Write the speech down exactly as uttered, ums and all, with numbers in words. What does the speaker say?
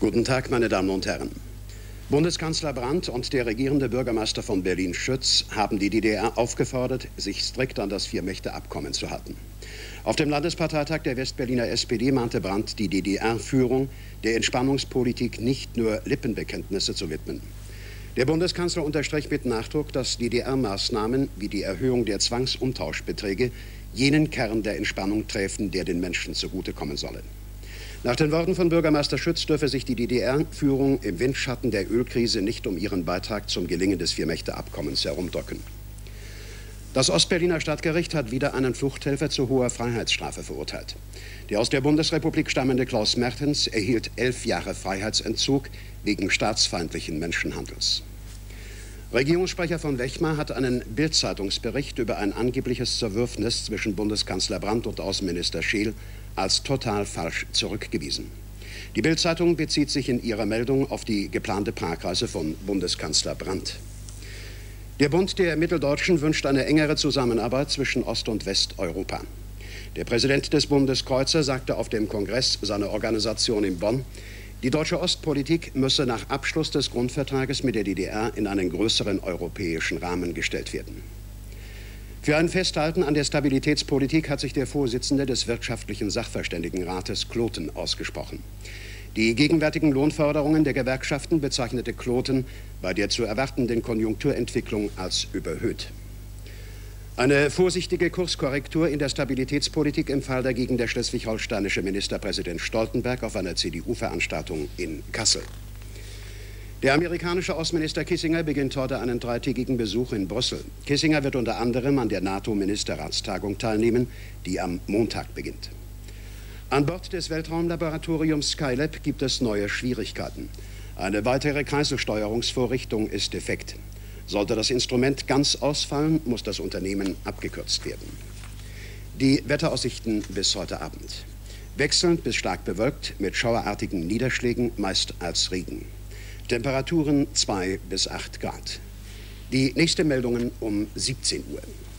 Guten Tag, meine Damen und Herren. Bundeskanzler Brandt und der regierende Bürgermeister von Berlin Schütz haben die D D R aufgefordert, sich strikt an das Vier-Mächte-Abkommen zu halten. Auf dem Landesparteitag der Westberliner S P D mahnte Brandt die D D R-Führung, der Entspannungspolitik nicht nur Lippenbekenntnisse zu widmen. Der Bundeskanzler unterstrich mit Nachdruck, dass D D R-Maßnahmen wie die Erhöhung der Zwangsumtauschbeträge jenen Kern der Entspannung träfen, der den Menschen zugutekommen solle. Nach den Worten von Bürgermeister Schütz dürfe sich die D D R-Führung im Windschatten der Ölkrise nicht um ihren Beitrag zum Gelingen des Vier-Mächte-Abkommens herumdrücken. Das Ostberliner Stadtgericht hat wieder einen Fluchthelfer zu hoher Freiheitsstrafe verurteilt. Der aus der Bundesrepublik stammende Klaus Mertens erhielt elf Jahre Freiheitsentzug wegen staatsfeindlichen Menschenhandels. Regierungssprecher von Wechmar hat einen Bild-Zeitungsbericht über ein angebliches Zerwürfnis zwischen Bundeskanzler Brandt und Außenminister Scheel als total falsch zurückgewiesen. Die Bild-Zeitung bezieht sich in ihrer Meldung auf die geplante Pragreise von Bundeskanzler Brandt. Der Bund der Mitteldeutschen wünscht eine engere Zusammenarbeit zwischen Ost- und Westeuropa. Der Präsident des Bundes Kreuzer sagte auf dem Kongress seiner Organisation in Bonn, die deutsche Ostpolitik müsse nach Abschluss des Grundvertrages mit der D D R in einen größeren europäischen Rahmen gestellt werden. Für ein Festhalten an der Stabilitätspolitik hat sich der Vorsitzende des Wirtschaftlichen Sachverständigenrates Kloten ausgesprochen. Die gegenwärtigen Lohnforderungen der Gewerkschaften bezeichnete Kloten bei der zu erwartenden Konjunkturentwicklung als überhöht. Eine vorsichtige Kurskorrektur in der Stabilitätspolitik empfahl dagegen der schleswig-holsteinische Ministerpräsident Stoltenberg auf einer C D U-Veranstaltung in Kassel. Der amerikanische Außenminister Kissinger beginnt heute einen dreitägigen Besuch in Brüssel. Kissinger wird unter anderem an der NATO-Ministerratstagung teilnehmen, die am Montag beginnt. An Bord des Weltraumlaboratoriums Skylab gibt es neue Schwierigkeiten. Eine weitere Kreiselsteuerungsvorrichtung ist defekt. Sollte das Instrument ganz ausfallen, muss das Unternehmen abgekürzt werden. Die Wetteraussichten bis heute Abend. Wechselnd bis stark bewölkt mit schauerartigen Niederschlägen, meist als Regen. Temperaturen zwei bis acht Grad. Die nächste Meldungen um siebzehn Uhr.